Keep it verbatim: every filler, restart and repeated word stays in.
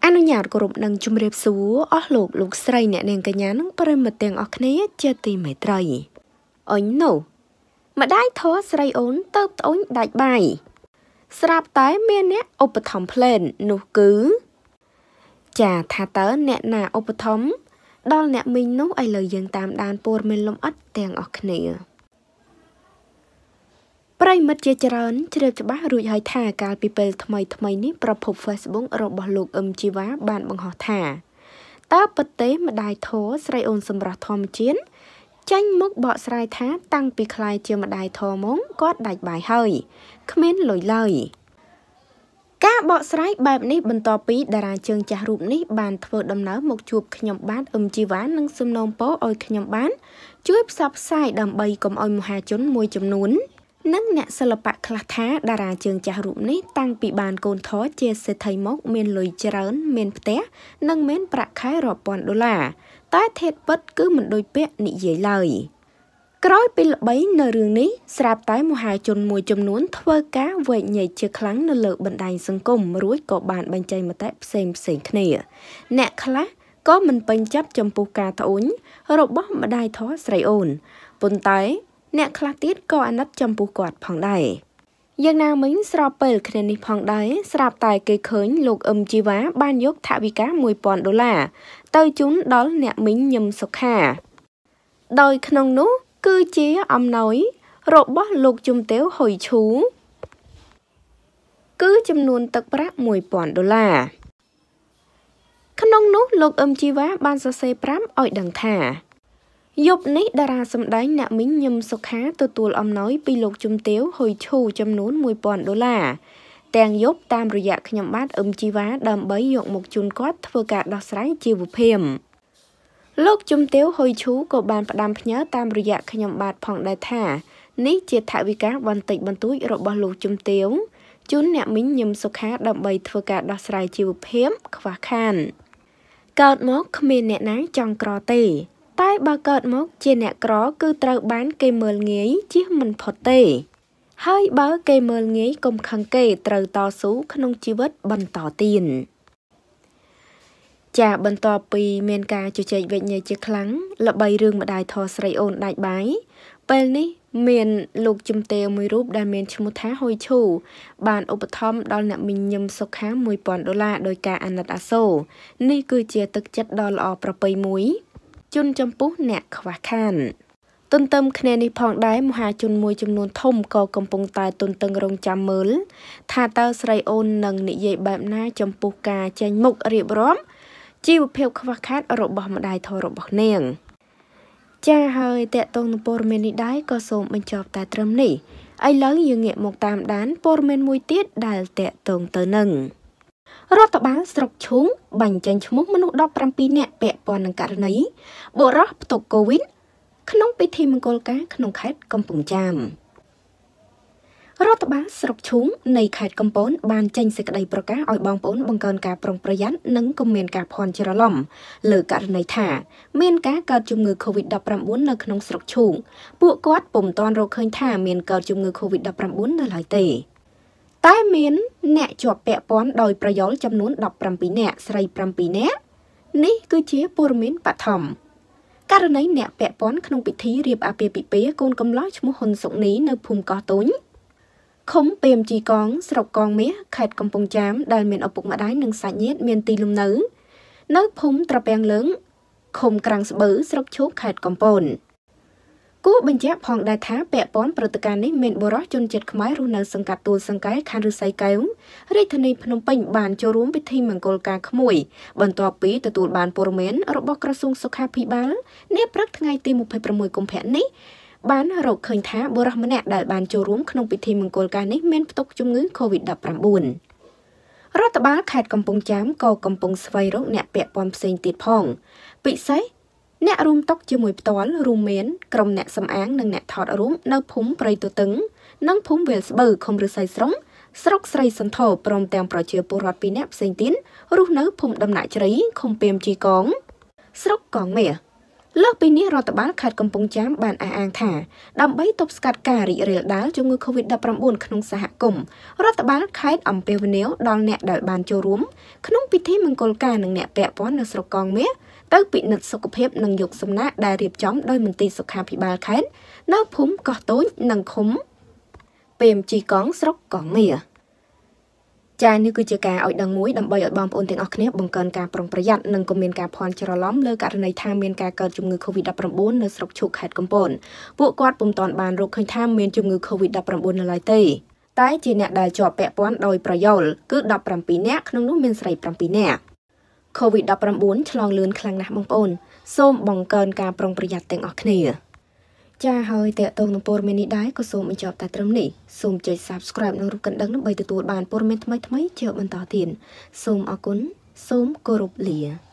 អនុញ្ញាតគោរពនឹងជំរាបសួរអស់លោកលោកស្រីអ្នកនាងកញ្ញានិងប្រិយមិត្តទាំងអស់គ្នាជាទីមេត្រីអញនោះម្ដាយធေါ်ស្រីអូនទៅត្អូញដាច់បាយស្រាប់តែមានអ្នកឧបត្ថម្ភផ្លែននោះគឺចាថាតើអ្នកណាឧបត្ថម្ភដល់អ្នកមីងនោះឥឡូវយើងតាមដានព័ត៌មានលម្អិតទាំងអស់គ្នាប្រិយមិត្តជាច្រើនជ្រាបច្បាស់រួចហើយថាកាលពីពេលថ្មីថ្មីនេះប្រភព Facebook របស់លោកអឹមជីវ៉ាបានបង្ហោះថាតើពិតទេម្ដាយធေါ်ស្រីអូនសម្រាប់ធម្មជាតិចាញ់មុខបកស្រាយថាតាំងពីខ្លាយជាម្ដាយធေါ်មកគាត់ដាច់បាយហើយគ្មានលុយឡើយការបកស្រាយបែបនេះបន្ទាប់ពីតារាជើងចាស់រូបនេះបានធ្វើដំណើរមកជួបខ្ញុំបាទអឹមជីវ៉ានិងសំណូមពរឲ្យខ្ញុំបានជួយផ្សព្វផ្សាយដើម្បីកុំឲ្យមហាជនមួយចំនួននិងអ្នកសិល្បៈខ្លះថាតារាជើងចាស់រូបនេះតាំងពីបានកូនធေါ်ជាសេដ្ឋីមកមានលុយច្រើនមានផ្ទះនិងមានប្រាក់ខែរាប់ពាន់ដុល្លារតែធេតុពិតគឺមិនដូចពាក្យនិយាយឡើយក្រោយពីល្បីនៅរឿងនេះស្រាប់តែមហាជនមួយចំនួនធ្វើការវែកញែកជាខ្លាំងនៅលើបណ្ដាញសង្គមរួចក៏បានបញ្ចេញមតិផ្សេងផ្សេងគ្នាអ្នកខ្លះក៏មិនពេញចិត្តចំពោះការត្អូញរបស់ម្ដាយធေါ်ស្រីអូនប៉ុន្តែអ្នកខ្លះទៀតក៏អាណិតចំពោះគាត់ផងដែរយ៉ាងណាមិញស្របពេលគ្នានេះផងដែរស្រាប់តែគេឃើញលោកអឹមជីវ៉ាបានយកថវិកាមួយពាន់ដុល្លារទៅជូនដល់អ្នកមីងញឹមសុខាដោយក្នុងនោះគឺជាអំណោយរបស់លោកជំទាវហ៊ុយឈូគឺចំនួនទឹកប្រាក់មួយពាន់ដុល្លារក្នុងនោះលោកអឹមជីវ៉ាបានសរសេរប្រាប់ឲ្យដឹងថាយប់នេះតារាសម្ដែងអ្នកមីងញឹមសុខាទទួលអំណោយពីលោកជំទាវហ៊ុយឈូចំនួនមួយពាន់ដុល្លារទាំងយប់តាមរយៈខ្ញុំបាទអឹមជីវ៉ាដើម្បីយកមកជូនគាត់ធ្វើការដោះស្រាយជីវភាពលោកជំទាវហ៊ុយឈូក៏បានផ្ដាំផ្ញើតាមរយៈខ្ញុំបាទផងដែរថានេះជាថវិកាបន្តិចបន្តួចរបស់លោកជំទាវជូនអ្នកមីងញឹមសុខាដើម្បីធ្វើការដោះស្រាយជីវភាពខ្វះខានកើតមកគ្មានអ្នកណាចង់ក្រទេតែបើកើតមកជាអ្នកក្រគឺត្រូវបានគេមើលងាយជៀសមិនផុតទេហើយបើគេមើលងាយកុំខឹងគេត្រូវតស៊ូក្នុងជីវិតបន្តទៀតចាបន្ទាប់ពីមានការជជែកវែកញែកជាខ្លាំងល្បីរឿងម្ដាយធေါ်ស្រីអូនដាច់បាយពេលនេះមានលោកជំទាវមួយរូបដែលមានឈ្មោះថាហ៊ុយឈូបានឧបត្ថម្ភដល់អ្នកមីងញឹមសុខាមួយពាន់ដុល្លារដោយការអាណិតអាសូរនេះគឺជាទឹកចិត្តដ៏ល្អប្រពៃមួយជូនចំពោះអ្នកខ្វះខានទន្ទឹមគ្នានេះផងដែរមហាជនមួយចំនួនធំក៏កំពុងតែទន្ទឹងរង់ចាំមើលថាតើស្រីអូននឹងនិយាយបែបណាចំពោះការចេញមុខរៀបរាប់ជីវភាពខ្វះខាតរបស់ម្ដាយធေါ်របស់នាងចាហើយតកតងនឹងព័ត៌មាននេះដែរក៏សូមបញ្ចប់តែត្រឹមនេះឥឡូវយើងងាកមកតាមដានព័ត៌មានមួយទៀតដែលតកតងទៅនឹងរដ្ឋបាលស្រុកឈូងបញ្ចេញឈ្មោះមនុស្សដប់ប្រាំពីរនាក់ពាក់ព័ន្ធនឹងករណីបុរសផ្ទុកកូវីដក្នុងពិធីមង្គលការក្នុងខេត្តកំពង់ចាមរដ្ឋបាលស្រុកឈូងនៃខេត្តកំពតបានចេញសេចក្តីប្រកាសឲ្យបងប្អូនបង្កើនការប្រុងប្រយ័ត្ននិងកុំមានការភ័ន្តច្រឡំលើករណីថាមានការកើតជំងឺ កូវីដ ដប់ប្រាំបួន នៅក្នុងស្រុកឈូងពួកគាត់ពុំទាន់រកឃើញថាមានកើតជំងឺ កូវីដ ដប់ប្រាំបួន នៅឡើយទេតែមានអ្នកជាប់ពាក់ព័ន្ធដោយប្រយោលចំនួនដប់ប្រាំពីរនាក់ស្រីប្រាំពីរនាក់នេះគឺជាព័ត៌មានបឋមករណីអ្នកពាក់ព័ន្ធក្នុងពិធីរៀបអាពាហ៍ពិពាហ៍កូនកំលោះឈ្មោះហ៊ុនសុកនីនៅភូមិកោះទុញឃុំពេមជីកងស្រុកកងមាសខេត្តកំពង់ចាមដែលមានឪពុកម្ដាយនិងសាច់ញាតិមានទីលំនៅនៅភូមិត្រពាំងលើងឃុំក្រាំងស្បូវស្រុកឈូកខេត្តកំពតគួរបញ្ជាក់ផងដែរថាពាក់ព័ន្ធព្រឹត្តិការណ៍នេះមានបុរសជនជាតិខ្មែររស់នៅសង្កាត់ទួលសង្កែខណ្ឌឫស្សីកែវរាជធានីភ្នំពេញបានចូលរួមពិធីមង្គលការក្មួយបន្ទាប់ពីទទួលបានព័ត៌មានរបស់ក្រសួងសុខាភិបាលនាព្រឹកថ្ងៃទីមុខប្រាំមួយកុម្ភៈនេះបានរកឃើញថាបុរសម្នាក់ដែលបានចូលរួមក្នុងពិធីមង្គលការនេះមានផ្ទុកជំងឺ កូវីដ ដប់ប្រាំបួន រដ្ឋបាលខេត្តកំពង់ចាមក៏កំពុងស្វែងរកអ្នកពាក់ព័ន្ធផ្សេងទៀតផងពិសេសអ្នករួមតុជាមួយផ្ទាល់រួមមានក្រុមអ្នកសម្អាងនិងអ្នកថតរួមនៅភូមិព្រៃទទឹងនិងភូមិវាលស្បូវឃុំឫស្សីស្រុងស្រុកស្រីសន្ធរព្រមទាំងប្រជាពលរដ្ឋពីរនាក់ផ្សេងទៀតរស់នៅភូមិដំណាក់ជ្រៃឃុំពេមជីកងស្រុកកងមាសលើកពីនេះរដ្ឋបាលខេត្តកំពង់ចាមបានអះអាងថាដើម្បីទប់ស្កាត់ការរីករាលដាលជំងឺ COVID ដប់ប្រាំបួន ក្នុងសហគមន៍រដ្ឋបាលខេត្តអំពាវនាវដល់អ្នកដែលបានចូលរួមក្នុងពិធីមង្គលការនិងអ្នកពាក់ព័ន្ធនៅស្រុកកងមាសទៅពិនិត្យសុខភាពនិងយកសំណាក់ដែលរៀបចំដោយមន្ទីរសុខាភិបាលខេត្តនៅភូមិកោះតូចនិងឃុំពេមជីកងស្រុកកងមាសចា៎នេះគឺជាការឲ្យដឹងមួយដើម្បីឲ្យបងប្អូនទាំងអស់គ្នាបង្កើនការប្រុងប្រយ័ត្ននិងកុំមានការភ័ន្តច្រឡំលើករណីថាមានការកើតជំងឺ COVID ដប់ប្រាំបួន នៅស្រុកឈូកខេត្តកំពតពួកគាត់ពុំទាន់បានរកឃើញថាមានជំងឺ COVID ដប់ប្រាំបួន នៅឡើយទេតែជាអ្នកដែលជាប់ពាក់ព័ន្ធដោយប្រយោលគឺដប់ប្រាំពីរនាក់ក្នុងនោះមានស្រីប្រាំពីរនាក់ COVID ដប់ប្រាំបួន ឆ្លងលឿនខ្លាំងណាស់បងប្អូនសូមបង្កើនការប្រុងប្រយ័ត្នទាំងអស់គ្នាចាហើយតើតើនឹងព័ត៌មាននេះដែរក៏សូមបញ្ចប់តែត្រឹមនេះសូមចុច Subscribe និងរូបកណ្ដឹងដើម្បីទទួលបានព័ត៌មានថ្មីៗជាបន្តទៀតសូមអរគុណសូមគោរពលា